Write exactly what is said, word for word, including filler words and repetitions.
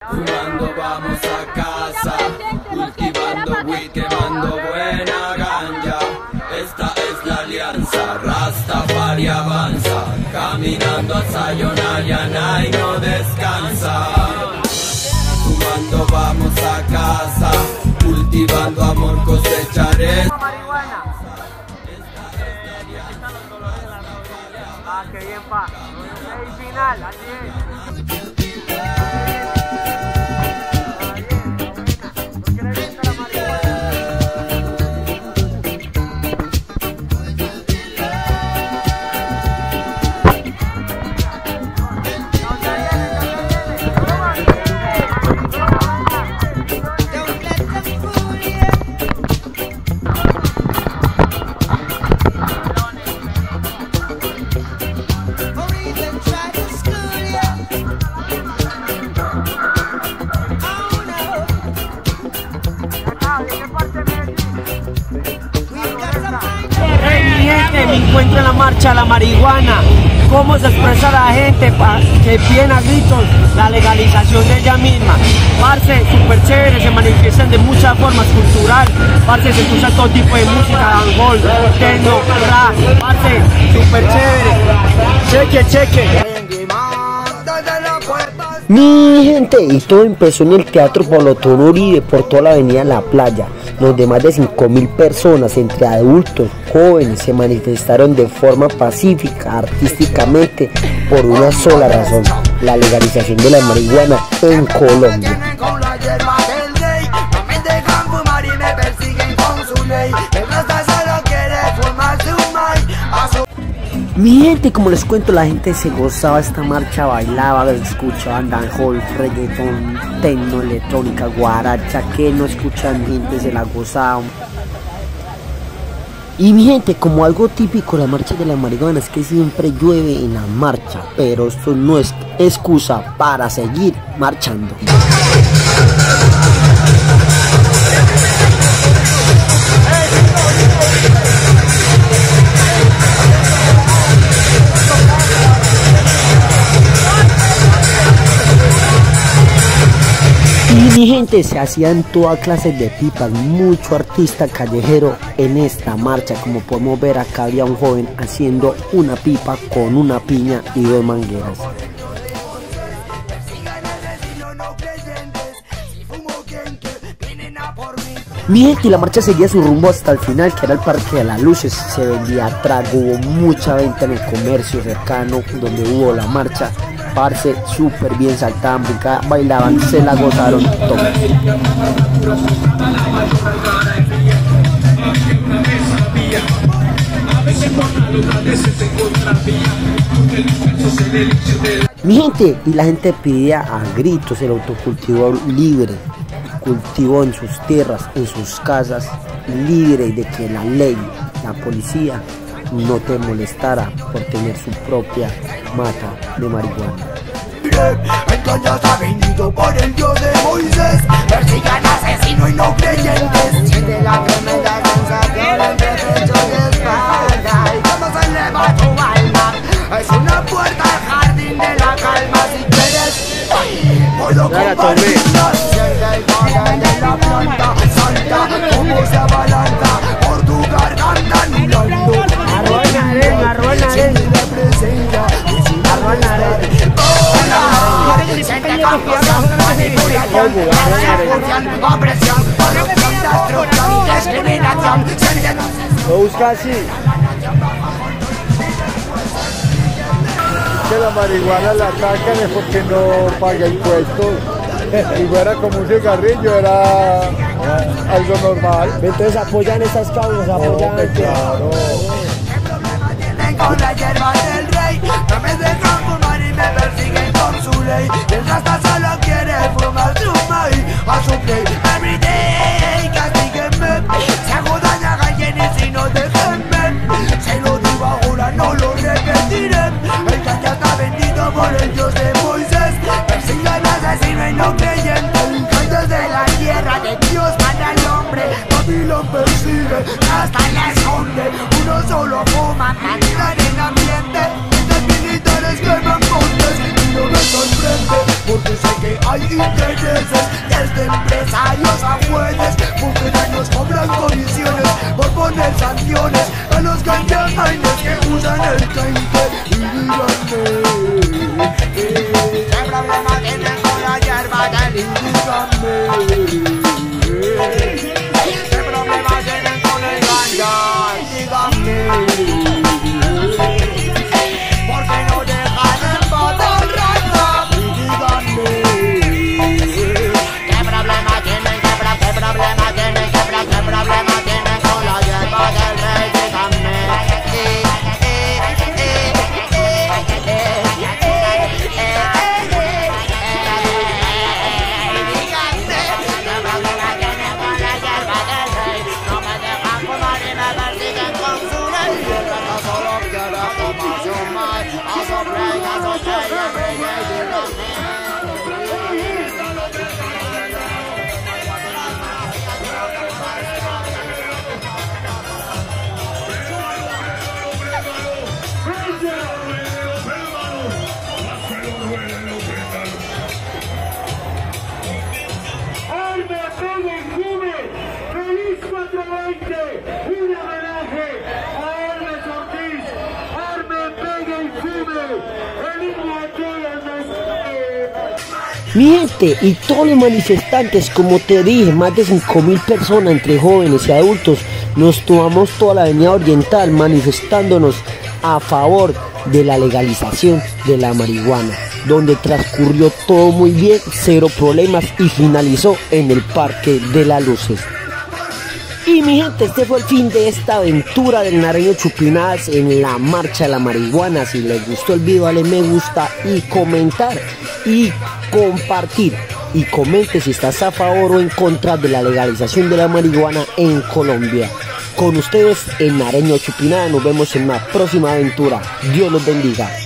Fumando vamos a casa, cultivando weed, quemando buena ganja. Esta es la alianza, Rastafari avanza, caminando a Sayonara y no descansa. Fumando vamos a casa, cultivando amor cosecharé. Ah, qué bien, pa. El final, así es. Me encuentro en la marcha de la marihuana. Cómo se expresa la gente para que piden a gritos la legalización de ella misma. Parce, súper chévere, se manifiestan de muchas formas, cultural. Parce, se escucha todo tipo de música, dancehall, techno, rap. Parce, súper chévere. Cheque, cheque. Mi gente, y todo empezó en el Teatro Bolotón Uribe por toda la avenida La Playa, donde más de cinco mil personas, entre adultos, jóvenes, se manifestaron de forma pacífica, artísticamente, por una sola razón: la legalización de la marihuana en Colombia. Mi gente, como les cuento, la gente se gozaba esta marcha, bailaba, escuchaban dancehall, reggaetón, techno, electrónica, guaracha, que no escuchan, gente se la gozaban. Y mi gente, como algo típico, la marcha de la marihuana es que siempre llueve en la marcha, pero esto no es excusa para seguir marchando. Y mi gente, se hacían toda clase de pipas, mucho artista callejero en esta marcha. Como podemos ver, acá había un joven haciendo una pipa con una piña y dos mangueras. Mi gente, y la marcha seguía su rumbo hasta el final, que era el Parque de las Luces. Se vendía trago, hubo mucha venta en el comercio cercano donde hubo la marcha. Parce, súper bien, saltaban, brincaban, bailaban, se la gozaron todos. Mi gente, y la gente pedía a gritos el autocultivo libre, cultivo en sus tierras, en sus casas, libre de que la ley, la policía, no te molestara por tener su propia mata de marihuana. El caña está vendido por el Dios de Moisés. Persigan asesinos y no creyentes. Siente la tremenda sensación entre pecho y espalda. Y cómo se eleva tu alma. Es una puerta al jardín de la calma. Si quieres, puedo compartir. Siente el poder de la planta santa. Cómo se abalanza por tu garganta anulando. Arruinaré, arruinaré. Lo busca así. Que la marihuana la atacan es porque no paga impuestos. Si fuera como un cigarrillo era algo normal. Entonces apoyan estas causas, apoyan. No, claro. Con la hierba del rey, no me dejan fumar y me persiguen con su ley. El rasta solo quiere fumar su maíz a su play. Every day, castíguenme. Si hago daño a alguien y si no déjenme. Se lo digo ahora, no lo repetiré. El caña está vendido por el Dios de Moisés. Persigan asesino y no creyente. Cantos de la tierra de Dios manda al hombre. Babilón persigue, hasta la esconde. Uno solo fuma, cantidad en el ambiente. De militares queman montes y no me sorprende, porque sé que hay intereses, desde empresarios a jueces, funcionarios cobran comisiones por poner sanciones a los ganjamaines que usan el cainte. Y díganme, eh, ¿qué problema tienen con la hierba del? Y díganme, ¿qué problema tienen con el ganja? Díganme, ¿por qué no dejan en paz al rap? Y díganme, ¿qué problema tienen, qué, pro, qué problema tienen, qué, pro, qué problema tienen con la hierba del rey? Díganme, eh, eh, eh, eh, eh, eh, eh, eh, díganme, ¿qué problema tienen con la hierba del rey? No me dejan fumar y me persiguen con su ley. Y el resto solo quiere fumar su mal. A su play, a su play, every day, díganme. Arme, pegue y fume, feliz cuatrocientos veinte, un homenaje a Hermes Ortiz. Arme, pegue y fume, el himno a todos los... Mi gente y todos los manifestantes, como te dije, más de cinco mil personas entre jóvenes y adultos, nos tomamos toda la avenida Oriental manifestándonos a favor de la legalización de la marihuana, donde transcurrió todo muy bien, cero problemas y finalizó en el Parque de las Luces. Y mi gente, este fue el fin de esta aventura del Nareño Chupinadas en la marcha de la marihuana. Si les gustó el video, dale me gusta y comentar y compartir. Y comente si estás a favor o en contra de la legalización de la marihuana en Colombia. Con ustedes en Nareño Chupinadas, nos vemos en una próxima aventura. Dios los bendiga.